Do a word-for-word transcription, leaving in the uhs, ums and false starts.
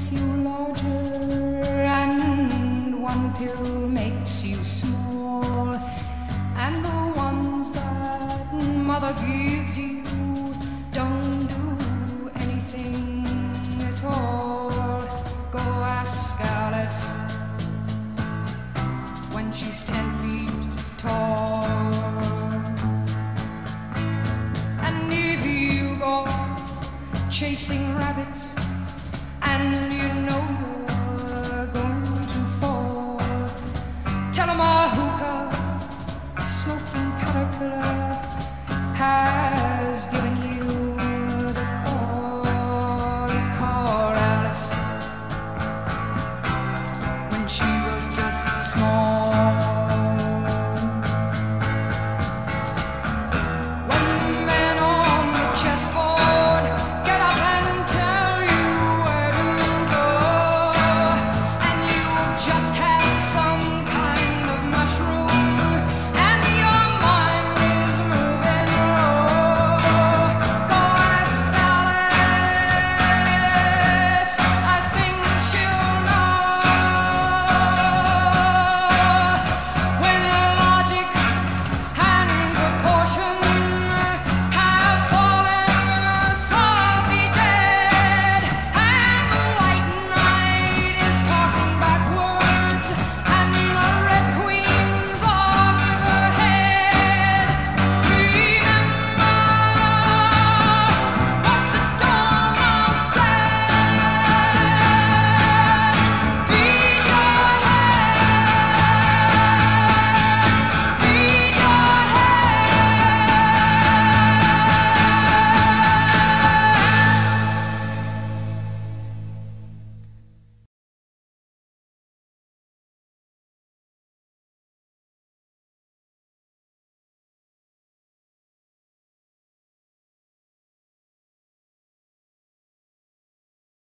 makes you larger, and one pill makes you small, and the ones that mother gives you don't do anything at all. Go ask Alice when she's ten feet tall. And if you go chasing rabbits